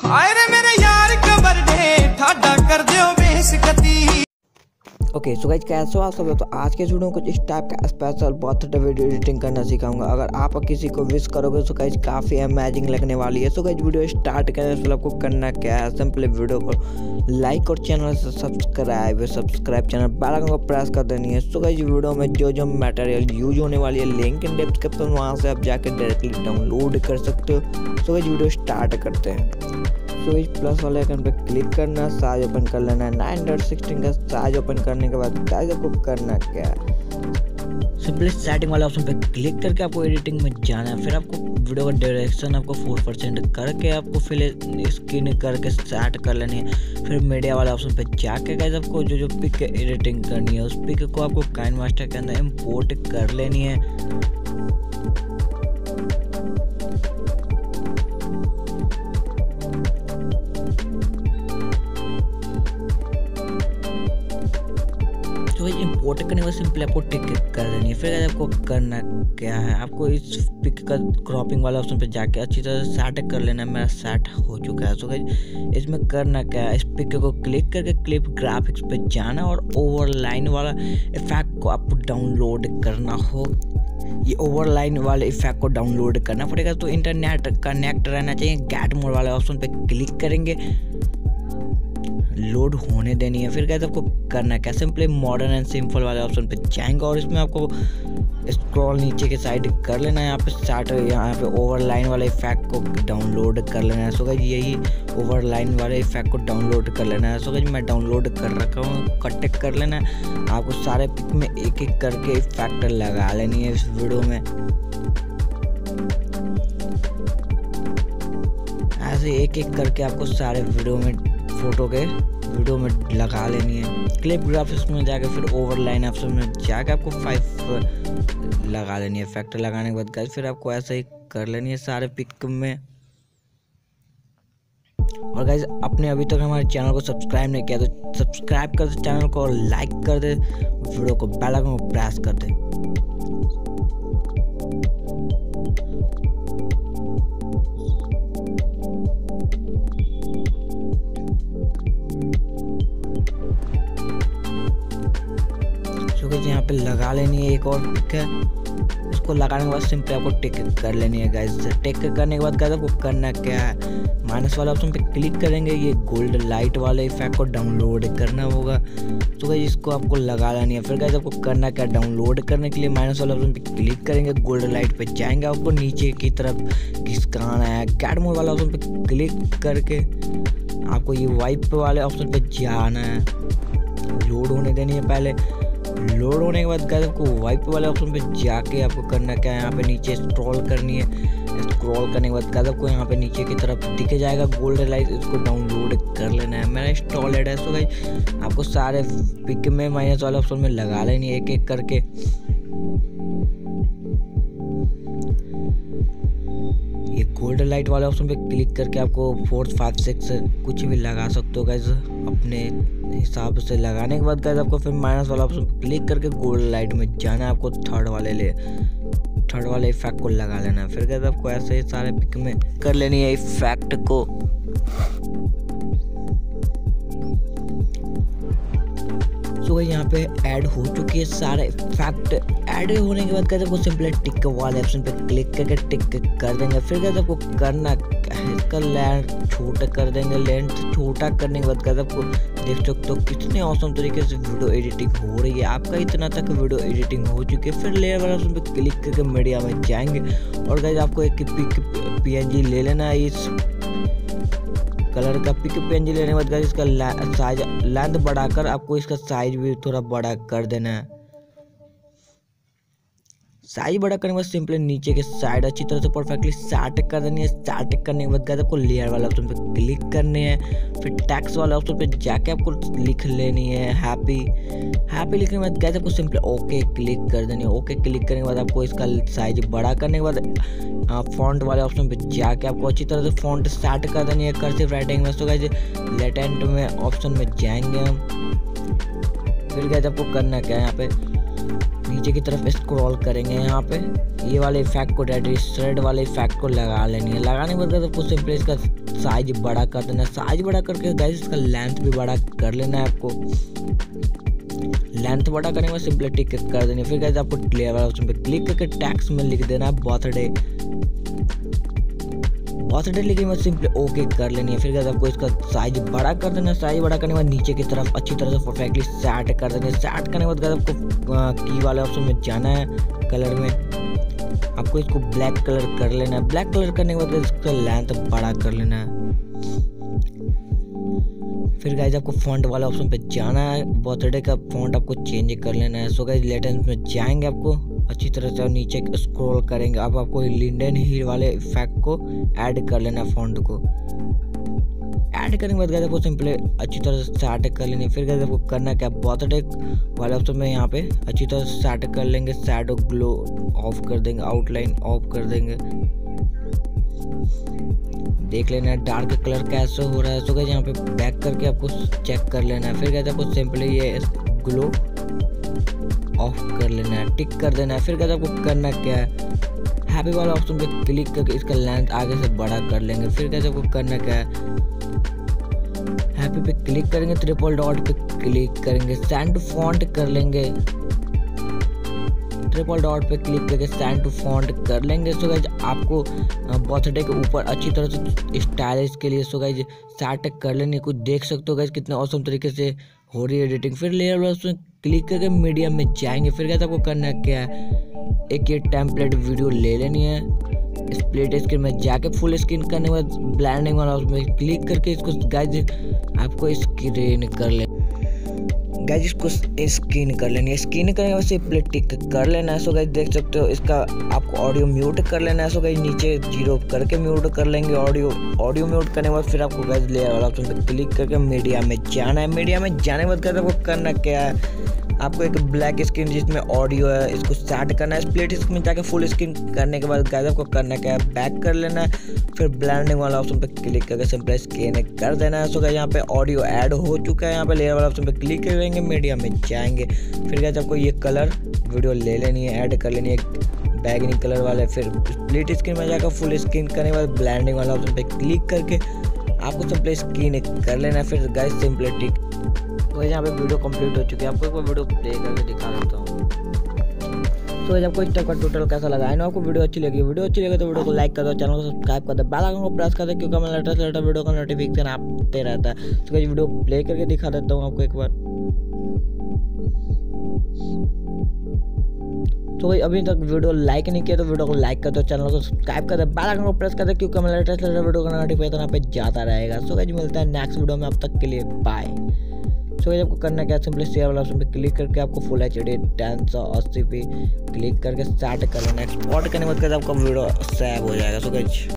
आए रे मेरे यार कबर दे ठाडा कर दियो बेइज्जती। ओके सो गाइस कैसे हो आप सब। तो आज के वीडियो में कुछ इस टाइप का स्पेशल बर्थडे वीडियो एडिटिंग करना सिखाऊंगा। अगर आप किसी को विश करोगे तो गाइस काफ़ी अमेजिंग लगने वाली है। सो गाइस वीडियो स्टार्ट करने से आपको करना क्या है, सिंपली वीडियो को लाइक और चैनल से सब्सक्राइब चैनल बेल आइकन को प्रेस कर देनी है। सो गाइस वीडियो में जो मटेरियल यूज होने वाली है लिंक इन डिस्क्रिप्शन, वहाँ से आप जाकर डायरेक्टली डाउनलोड कर सकते हो। सो गाइस वीडियो स्टार्ट करते हैं। तो इस प्लस वाले आइकन पे क्लिक करना, साइज ओपन कर लेना है 9:16 का साइज ओपन करने के बाद गाइस आपको करना क्या है, सिंपली सेटिंग वाले ऑप्शन पे क्लिक करके आपको एडिटिंग में जाना है। फिर आपको वीडियो का डायरेक्शन आपको 4% करके आपको फिल स्क्रीन करके सेट कर लेनी है। फिर मीडिया वाले ऑप्शन पे जाके गाइस आपको जो पिक एडिटिंग करनी है उस पिक को आपको काइनमास्टर के अंदर इम्पोर्ट कर लेनी है। तो इंपोर्ट करने के बाद सिंपली आपको टिक कर देनी है। फिर आपको करना क्या है, आपको इस पिक का क्रॉपिंग वाला ऑप्शन पे जाके अच्छी तरह से सेट कर लेना है। मेरा सेट हो चुका है। सो गाइस इसमें करना क्या है, इस पिक को क्लिक करके क्लिप ग्राफिक्स पे जाना और ओवरलाइन वाला इफेक्ट को आपको डाउनलोड करना हो। ये ओवरलाइन वाले इफेक्ट को डाउनलोड करना पड़ेगा तो इंटरनेट कनेक्ट रहना चाहिए। गेट मोड वाले ऑप्शन पे क्लिक करेंगे, लोड होने देनी है। फिर गाइस आपको करना क्या, सिंपली मॉडर्न एंड सिंपल वाले ऑप्शन पे जाएंगे और इसमें आपको स्क्रॉल नीचे के साइड कर लेना है। यहाँ पे स्टार्ट यहाँ पे ओवरलाइन वाले इफेक्ट को डाउनलोड कर लेना है। सो गाइस यही ओवरलाइन वाले इफेक्ट को डाउनलोड कर लेना है। सो गाइस मैं डाउनलोड कर रखा हूँ, कट कर लेना है। आपको सारे पिक में एक एक करके इफेक्ट लगा लेनी है इस वीडियो में। ऐसे एक एक करके आपको सारे वीडियो में फोटो के वीडियो में लगा लेनी है। क्लिप ग्राफिक्स में जाकर फिर ओवरलाइन ऑप्शन में जाकर आपको 5 लगा लेनी है। इफेक्ट लगाने के बाद गाइस फिर आपको ऐसे ही कर लेनी है सारे पिक में। और गाइस आपने अभी तक हमारे चैनल को सब्सक्राइब नहीं किया तो सब्सक्राइब कर दे चैनल को और लाइक कर दे, वीडियो को बेल आइकन को प्रेस कर दे। यहाँ पे लगा लेनी है एक और पिक है, उसको लगाने के बाद सिंपली आपको टिक कर लेनी है गाइस। टिक करने के बाद गाइस आपको करना क्या है, माइनस वाले ऑप्शन पे क्लिक करेंगे, ये गोल्ड लाइट वाले इफेक्ट को डाउनलोड करना होगा। तो गाइस इसको आपको लगा लेनी है। फिर गाइस आपको करना क्या, डाउनलोड करने के लिए माइनस वाले ऑप्शन पे क्लिक करेंगे, गोल्ड लाइट पे जाएंगे, आपको नीचे की तरफ घिसकाना है। गेट मोड वाले ऑप्शन पे क्लिक करके आपको ये वाइप वाले ऑप्शन पे जाना है, लोड होने देनी है। पहले लोड होने के बाद गाइस आपको वाइप वाले ऑप्शन पे जाके आपको करना क्या है, यहाँ पे नीचे स्क्रॉल करनी है। स्क्रॉल करने के बाद गाइस आपको यहाँ पे नीचे की तरफ दिखे जाएगा गोल्ड लाइट, इसको डाउनलोड कर लेना है। मेरा इंस्टॉलेड है। सो गाइस आपको सारे पिक में माइनस वाले ऑप्शन में लगा लेनी है एक एक करके। ये गोल्ड लाइट वाले ऑप्शन पे क्लिक करके आपको 4, 5, 6 कुछ भी लगा सकते हो गाइस अपने हिसाब से। लगाने के बाद गाइस आपको फिर माइनस वाला ऑप्शन पे क्लिक करके गोल्ड लाइट में जाना है, आपको थर्ड वाले इफेक्ट को लगा लेना है। फिर गाइस आपको ऐसे ही सारे पिक में कर लेनी है इफेक्ट को। तो गाइस यहाँ पे ऐड हो चुकी है सारे इफेक्ट। ऐड होने के बाद गाइस आपको सिंपली टिक वाले ऑप्शन पे क्लिक करके टिक कर देंगे। फिर गाइस आपको करना इसका लेंथ छोटा कर देंगे। लेंथ छोटा करने के बाद गाइस आपको देख सकते हो कितने औसम तरीके से वीडियो एडिटिंग हो रही है। आपका इतना तक वीडियो एडिटिंग हो चुकी है। फिर लेयर वाले ऑप्शन पे क्लिक करके मीडिया में जाएंगे और गाइस आपको एक पिक PNG ले लेना है। इस कलर का पिक PNG लेने के बाद गाइस इसका साइज लेंथ बढ़ाकर आपको इसका साइज भी थोड़ा बड़ा कर देना है। साइज बड़ा करने के बाद सिंपली नीचे के साइड अच्छी तरह से परफेक्टली सेट कर देनी है। सेट करने के बाद गाइस आपको लेयर वाले ऑप्शन पे क्लिक करने हैं। फिर टेक्स्ट वाले ऑप्शन पे जाके आपको लिख लेनी है हैप्पी लिखने के बाद गाइस आपको सिंपली ओके क्लिक कर देनी है। ओके क्लिक करने के बाद आपको इसका साइज बड़ा करने के बाद फॉन्ट वाले ऑप्शन पे जाके आपको अच्छी तरह से फॉन्ट सेट कर देनी है कर्सिव राइटिंग में। तो गाइस लेटेंट में ऑप्शन में जाएंगे हम। फिर गाइस आपको करना क्या है, यहाँ पे नीचे की तरफ स्क्रॉल करेंगे। यहाँ पे ये वाले इफेक्ट को रेड थ्रेड वाले इफेक्ट को लगा लेनी है। लगाने के बाद आपको सिंपली इसका साइज बड़ा कर देना है। साइज बड़ा करके गाइस इसका लेंथ भी बड़ा कर लेना है। आपको लेंथ बड़ा करने में सिंपली टिक कर देनी है। फिर गाइस आपको लेयर वाला ऑप्शन पे क्लिक करके टैक्स में लिख देना है बर्थडे। बर्थडे लिखे में सिंपली ओके कर लेनी है। फिर गाइस आपको इसका साइज बड़ा कर देना है। साइज बड़ा करने के बाद नीचे की तरफ अच्छी तरह से परफेक्टली सेट कर देना है। सेट करने के बाद गाइस आपको की वाले ऑप्शन में जाना है। कलर में आपको इसको ब्लैक कलर कर लेना है। ब्लैक कलर करने के बाद इसका लेंथ बड़ा कर लेना है। फिर गाइस आपको फॉन्ट वाला ऑप्शन पे जाना है। बर्थडे का फॉन्ट आपको चेंज कर लेना है। सो गाइस लेटेंस में जाएंगे, आपको अच्छी तरह से नीचे स्क्रॉल करेंगे। अब आपको लिंडन हीर वाले इफेक्ट को ऐड कर लेना है। फॉन्ट को ऐड करने के बाद गाइस आपको सिंपली अच्छी तरह से सेट कर लेनी है। फिर गाइस आपको करना क्या, बर्थडे वाले ऑप्शन में यहाँ पे अच्छी तरह से सेट कर लेंगे। शैडो ग्लो ऑफ कर देंगे, आउटलाइन ऑफ कर देंगे। देख लेना है डार्क कलर कैसे हो रहा है। सो गाइस यहाँ पे बैक करके आपको चेक कर लेना है। फिर गाइस आपको सिंपली ये ग्लो ऑफ कर लेना है, टिक कर देना है। फिर गाइस आपको करना क्या है, हैप्पी वाला ऑप्शन पे क्लिक करके इसका लेंथ आगे से बड़ा कर लेंगे। फिर गाइस आपको करना क्या है, हैप्पी पे क्लिक करेंगे, ट्रिपल डॉट पे क्लिक करेंगे, सेंड टू फॉन्ट कर लेंगे। ट्रिपल डॉट पे क्लिक करके सेंड टू फॉन्ट कर लेंगे। सो गाइस आपको बर्थडे के ऊपर अच्छी तरह से स्टाइलिश के लिए सो गाइस सेट कर लेंगे। कुछ देख सकते हो गाइस कितने ऑसम तरीके से हो रही है एडिटिंग। फिर लेयर वाला उसमें क्लिक करके मीडियम में जाएंगे। फिर गाइस आपको करना क्या है, एक ये टेम्पलेट वीडियो ले लेनी है। स्प्लिट स्क्रीन में जाके फुल स्क्रीन करने के बाद ब्लेंडिंग वाला उसमें क्लिक करके इसको गाइस आपको स्क्रीन कर ले गाइस, इसको स्क्रीन कर लेनी है। स्क्रीन करने के बाद सिंपली टिक कर लेना है। सो गाइस देख सकते हो इसका आपको ऑडियो म्यूट कर लेना है। सो गाइस नीचे 0 करके म्यूट कर लेंगे ऑडियो म्यूट करने के बाद फिर आपको गाइस लेयर वाला ऑप्शन पे क्लिक करके मीडिया में जाना है। मीडिया में जाने के बाद गाइस आपको करना क्या है, आपको एक ब्लैक स्क्रीन जिसमें ऑडियो है इसको सेट करना है। स्प्लिट स्क्रीन में जाके फुल स्क्रीन करने के बाद गाइस आपको करना क्या है, बैक कर लेना है। फिर ब्लेंडिंग वाला ऑप्शन पे क्लिक करके सिंपली स्कैन कर देना है। सो गाइस यहाँ पे ऑडियो ऐड हो चुका है। यहाँ पे लेयर वाला ऑप्शन पे क्लिक करेंगे, मीडिया में जाएंगे। फिर गाइस आपको ये कलर वीडियो ले लेनी है, ऐड कर लेनी है बैगनी कलर वाले। फिर स्प्लिट स्क्रीन में जाकर फुल स्क्रीन करने के बाद ब्लेंडिंग वाला ऑप्शन पे क्लिक करके आपको सिंपली स्कैन कर लेना है। फिर गाइस सिंपली टिक तो यहाँ पे वीडियो कंप्लीट हो चुकी है। आपको एक बार वीडियो प्ले करके दिखा देता हूँ। तो आपको इस टाइप का टोटल कैसा लगा है ना। आपको वीडियो अच्छी लगी तो वीडियो को लाइक कर दो, चैनल को सब्सक्राइब कर दो, बेल आइकन को प्रेस कर दो, क्योंकि मैं लेटेस्ट वीडियो का नोटिफिकेशन आते रहता है। तो वीडियो प्ले करके दिखा देता हूँ आपको एक बार। तो अभी तक वीडियो लाइक नहीं किया तो वीडियो को लाइक कर दो, चैनल को सब्सक्राइब कर दो, बेल आइकन को प्रेस कर दो, क्योंकि मैं लेटेस्ट वीडियो का नोटिफिकेशन यहाँ पे जाता रहेगा। सो गाइस मिलता है नेक्स्ट वीडियो में, अब तक के लिए बाय। सो आपको करना क्या, सिंपली शेयर वाला ऑप्शन पे क्लिक करके आपको फुल HD 1080p क्लिक करके स्टार्ट कर लेना। एक्सपोर्ट करने के बाद आपका वीडियो सेव हो जाएगा। So guys